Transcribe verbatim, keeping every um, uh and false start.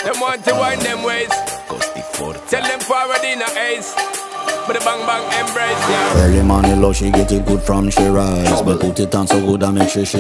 Them want to wind them ways. Tell them forward in a ace. But the bang bang embrace, yeah. Early morning love, she get it good from she rise. But put it on so good I make sure she